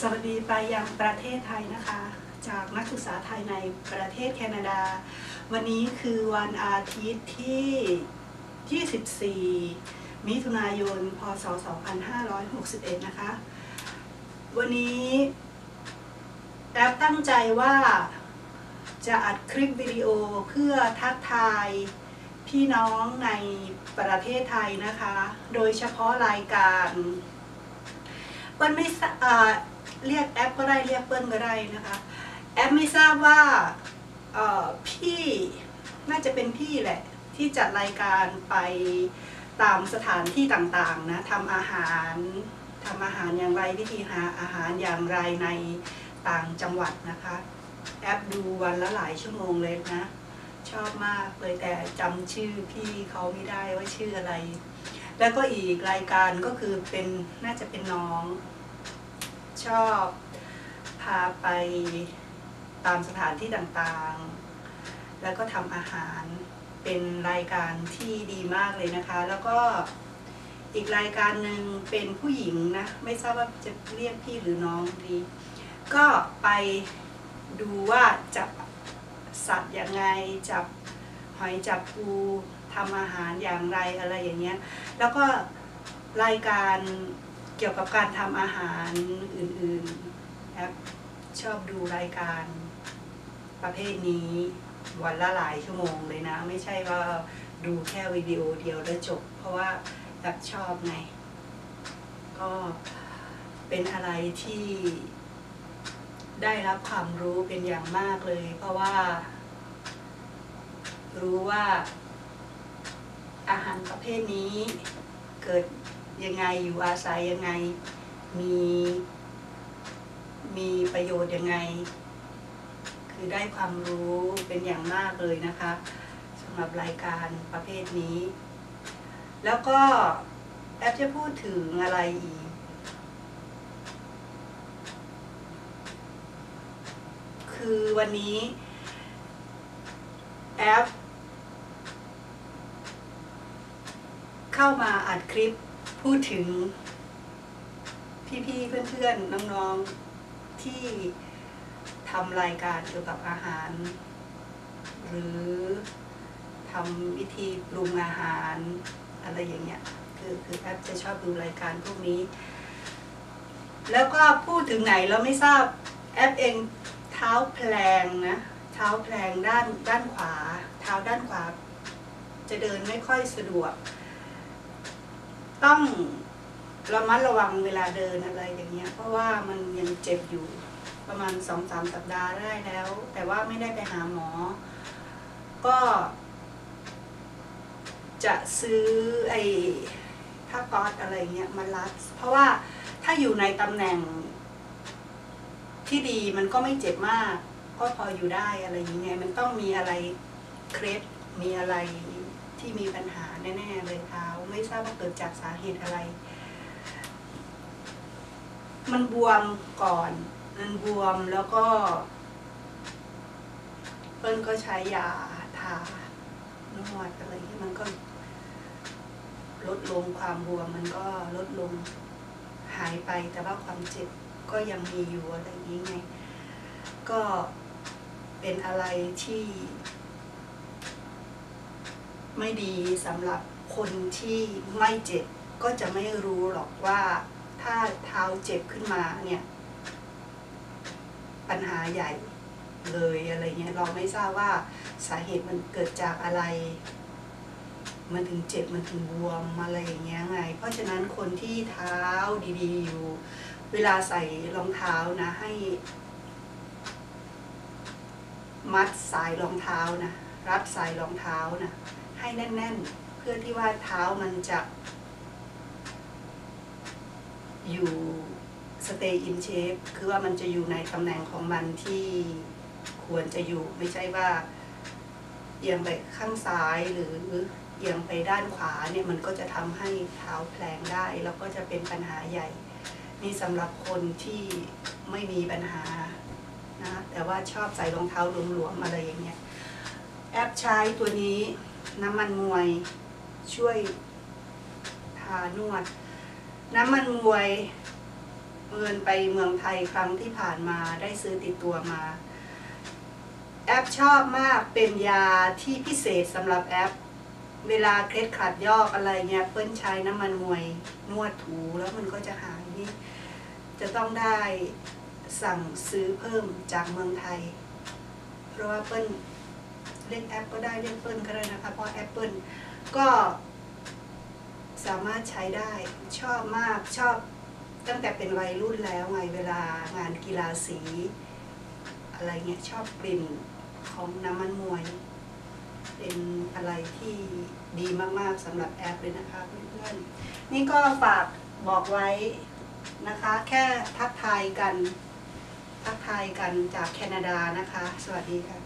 วัสดีไปยังประเทศไทยนะคะจากนักศึกษาไทยในประเทศแคนาดาวันนี้คือวันอาทิตย์ที่ 24 มิถุนายน พ.ศ. 2561 นะคะวันนี้แอปตั้งใจว่าจะอัดคลิปวิดีโอเพื่อทักทายพี่น้องในประเทศไทยนะคะโดยเฉพาะรายการเปิ้ลไม่เรียกแอปก็ได้เรียกเปิ้ลก็ได้นะคะแอปไม่ทราบว่าพี่น่าจะเป็นพี่แหละที่จัดรายการไปตามสถานที่ต่างๆนะทำอาหารอย่างไรวิธีหาอาหารอย่างไรในต่างจังหวัดนะคะแอปดูวันละหลายชั่วโมงเลยนะชอบมากเลยแต่จำชื่อพี่เขาไม่ได้ว่าชื่ออะไรแล้วก็อีกรายการก็คือเป็นน่าจะเป็นน้องชอบพาไปตามสถานที่ต่างๆแล้วก็ทำอาหารเป็นรายการที่ดีมากเลยนะคะแล้วก็อีกรายการหนึ่งเป็นผู้หญิงนะไม่ทราบว่าจะเรียกพี่หรือน้องดีก็ไปดูว่าจับสัตว์อย่างไงจับหอยจับปูทำอาหารอย่างไรอะไรอย่างเงี้ยแล้วก็รายการเกี่ยวกับการทำอาหารอื่นๆแอปชอบดูรายการประเภทนี้วันละหลายชั่วโมงเลยนะไม่ใช่ว่าดูแค่วิดีโอเดียวแล้วจบเพราะว่าแอปชอบไงก็เป็นอะไรที่ได้รับความรู้เป็นอย่างมากเลยเพราะว่ารู้ว่าอาหารประเภทนี้เกิดยังไงอยู่อาศัยยังไงมีประโยชน์ยังไงคือได้ความรู้เป็นอย่างมากเลยนะคะสำหรับรายการประเภทนี้แล้วก็แอปจะพูดถึงอะไรอีกคือวันนี้แอปเข้ามาอัดคลิปพูดถึงพี่ๆเพื่อนๆน้องๆที่ทำรายการเกี่ยวกับอาหารหรือทำวิธีปรุงอาหารอะไรอย่างเงี้ยคือแอปจะชอบดูรายการพวกนี้แล้วก็พูดถึงไหนเราไม่ทราบแอปเองเท้าแพลงนะเท้าแพลงด้านขวาเท้าด้านขวาจะเดินไม่ค่อยสะดวกต้องระมัดระวังเวลาเดินอะไรอย่างเงี้ยเพราะว่ามันยังเจ็บอยู่ประมาณ 2-3 สัปดาห์ได้แล้วแต่ว่าไม่ได้ไปหาหมอก็จะซื้อไอ้ผ้าก๊อซอะไรเงี้ยมารัดเพราะว่าถ้าอยู่ในตำแหน่งที่ดีมันก็ไม่เจ็บมากก็พออยู่ได้อะไรอย่างเงี้ยมันต้องมีอะไรเคล็ดมีอะไรที่มีปัญหาแน่ๆเลยเท้าไม่ทราบว่าเกิดจากสาเหตุอะไรมันบวมก่อนมันบวมแล้วก็เปิ้ลก็ใช้ยาทานวดอะไรที่มันก็ลดลงความบวมมันก็ลดลงหายไปแต่ว่าความเจ็บก็ยังมีอยู่อะไรอย่างนี้ไงก็เป็นอะไรที่ไม่ดีสำหรับคนที่ไม่เจ็บก็จะไม่รู้หรอกว่าถ้าเท้าเจ็บขึ้นมาเนี่ยปัญหาใหญ่เลยอะไรเงี้ยเราไม่ทราบว่าสาเหตุมันเกิดจากอะไรมันถึงเจ็บมันถึงบวมอะไรอย่างเงี้ยไงเพราะฉะนั้นคนที่เท้าดีๆอยู่เวลาใส่รองเท้านะให้มัดสายรองเท้านะรัดสายรองเท้านะให้แน่นๆเพื่อที่ว่าเท้ามันจะอยู่ stay in shape คือว่ามันจะอยู่ในตำแหน่งของมันที่ควรจะอยู่ไม่ใช่ว่าเอียงไปข้างซ้ายหรือเอียงไปด้านขวาเนี่ยมันก็จะทำให้เท้าแพลงได้แล้วก็จะเป็นปัญหาใหญ่นี่สำหรับคนที่ไม่มีปัญหานะแต่ว่าชอบใส่รองเท้าหลวมๆอะไรอย่างเงี้ยแอปใช้ตัวนี้น้ำมันมวยช่วยทานวดน้ำมันมวยเงินไปเมืองไทยครั้งที่ผ่านมาได้ซื้อติดตัวมาแอปชอบมากเป็นยาที่พิเศษสำหรับแอปเวลาเคล็ดขัดยอกอะไรเงี้ยเปิ้ลใช้น้ำมันมวยนวดถูแล้วมันก็จะหายนี่จะต้องได้สั่งซื้อเพิ่มจากเมืองไทยเพราะว่าเปิ้ลเล่นแอปก็ได้เล่นเปิ้ลก็ได้นะคะเพราะแอปเปิ้ลก็สามารถใช้ได้ชอบมากชอบตั้งแต่เป็นวัยรุ่นแล้วไงเวลางานกีฬาสีอะไรเงี้ยชอบกลิ่นของน้ำมันมวยเป็นอะไรที่ดีมากๆสำหรับแอปเลยนะคะเพื่อนๆนี่ก็ฝากบอกไว้นะคะแค่ทักทายกันจากแคนาดานะคะสวัสดีค่ะ